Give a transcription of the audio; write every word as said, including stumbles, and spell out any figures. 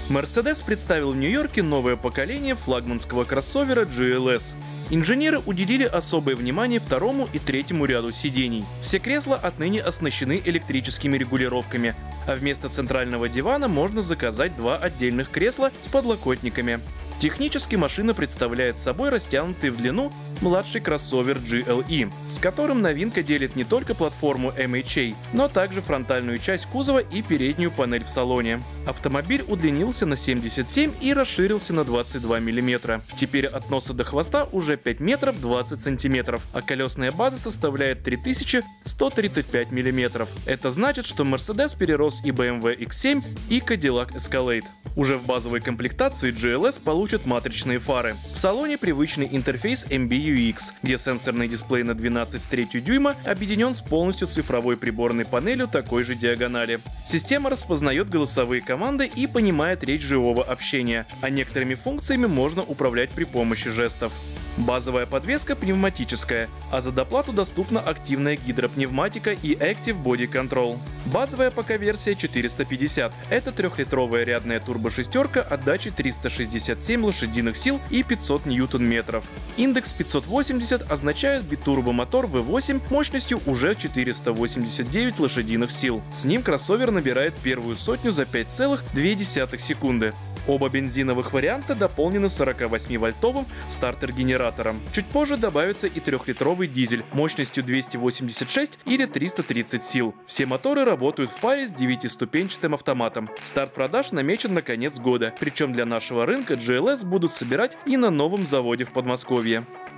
Mercedes представил в Нью-Йорке новое поколение флагманского кроссовера джи эл эс. Инженеры уделили особое внимание второму и третьему ряду сидений. Все кресла отныне оснащены электрическими регулировками, а вместо центрального дивана можно заказать два отдельных кресла с подлокотниками. Технически машина представляет собой растянутый в длину младший кроссовер джи эл и, с которым новинка делит не только платформу эм эйч эй, но также фронтальную часть кузова и переднюю панель в салоне. Автомобиль удлинился на семьдесят семь и расширился на двадцать два миллиметра. Теперь от носа до хвоста уже пять метров двадцать сантиметров, а колесная база составляет три тысячи сто тридцать пять миллиметров. Это значит, что Mercedes перерос и бэ эм вэ икс семь, и Cadillac Escalade. Уже в базовой комплектации джи эл эс получат матричные фары. В салоне привычный интерфейс эм би ю икс, где сенсорный дисплей на двенадцать с третью дюйма объединен с полностью цифровой приборной панелью такой же диагонали. Система распознает голосовые команды и понимает речь живого общения, а некоторыми функциями можно управлять при помощи жестов. Базовая подвеска пневматическая, а за доплату доступна активная гидропневматика и Active Body Control. Базовая пока версия четыреста пятьдесят. Это трехлитровая рядная турбошестерка отдачей триста шестьдесят семь лошадиных сил и пятьсот ньютон-метров. Индекс пятьсот восемьдесят означает битурбомотор вэ восемь мощностью уже четыреста восемьдесят девять лошадиных сил. С ним кроссовер набирает первую сотню за пять целых две десятых секунды. Оба бензиновых варианта дополнены сорокавосьмивольтовым стартер-генератором. Чуть позже добавится и трехлитровый дизель мощностью двести восемьдесят шесть или триста тридцать сил. Все моторы работают в паре с девятиступенчатым автоматом. Старт продаж намечен на конец года, причем для нашего рынка джи эл эс будут собирать и на новом заводе в Подмосковье.